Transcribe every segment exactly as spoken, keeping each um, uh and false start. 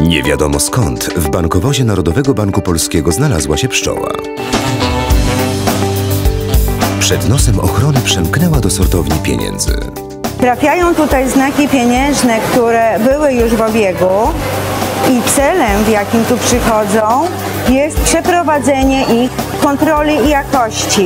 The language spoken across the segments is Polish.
Nie wiadomo skąd w bankowozie Narodowego Banku Polskiego znalazła się pszczoła. Przed nosem ochrony przemknęła do sortowni pieniędzy. Trafiają tutaj znaki pieniężne, które były już w obiegu i celem, w jakim tu przychodzą, jest przeprowadzenie ich kontroli jakości.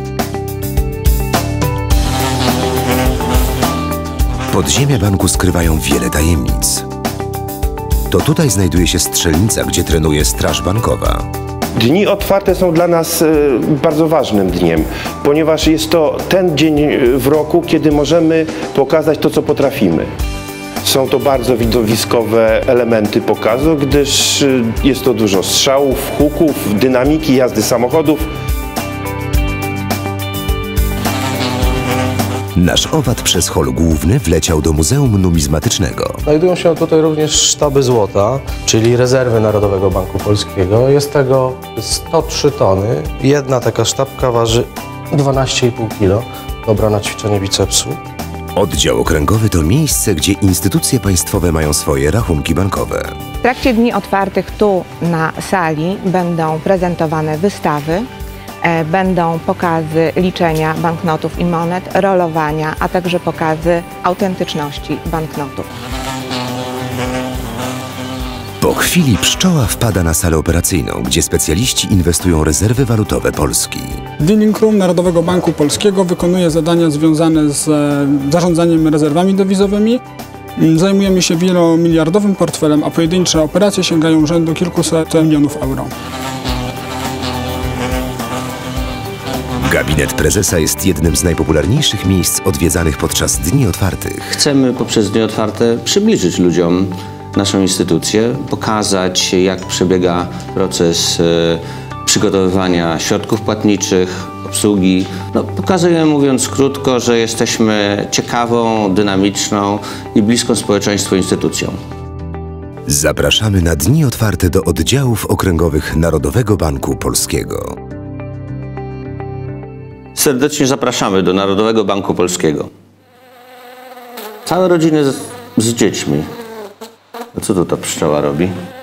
Podziemia banku skrywają wiele tajemnic. To tutaj znajduje się strzelnica, gdzie trenuje Straż Bankowa. Dni otwarte są dla nas bardzo ważnym dniem, ponieważ jest to ten dzień w roku, kiedy możemy pokazać to, co potrafimy. Są to bardzo widowiskowe elementy pokazu, gdyż jest to dużo strzałów, huków, dynamiki jazdy samochodów. Nasz owad przez hol główny wleciał do Muzeum Numizmatycznego. Znajdują się tutaj również sztaby złota, czyli rezerwy Narodowego Banku Polskiego. Jest tego sto trzy tony. Jedna taka sztabka waży dwanaście i pół kilo. Dobra na ćwiczenie bicepsu. Oddział okręgowy to miejsce, gdzie instytucje państwowe mają swoje rachunki bankowe. W trakcie dni otwartych tu na sali będą prezentowane wystawy, będą pokazy liczenia banknotów i monet, rolowania, a także pokazy autentyczności banknotów. Po chwili pszczoła wpada na salę operacyjną, gdzie specjaliści inwestują rezerwy walutowe Polski. Dealing Room Narodowego Banku Polskiego wykonuje zadania związane z zarządzaniem rezerwami dewizowymi. Zajmujemy się wielomiliardowym portfelem, a pojedyncze operacje sięgają rzędu kilkuset milionów euro. Gabinet prezesa jest jednym z najpopularniejszych miejsc odwiedzanych podczas dni otwartych. Chcemy poprzez dni otwarte przybliżyć ludziom naszą instytucję, pokazać, jak przebiega proces przygotowywania środków płatniczych, obsługi. No, pokazujemy, mówiąc krótko, że jesteśmy ciekawą, dynamiczną i bliską społeczeństwu instytucją. Zapraszamy na dni otwarte do oddziałów okręgowych Narodowego Banku Polskiego. Serdecznie zapraszamy do Narodowego Banku Polskiego. Całe rodziny z, z dziećmi. A co tu ta pszczoła robi?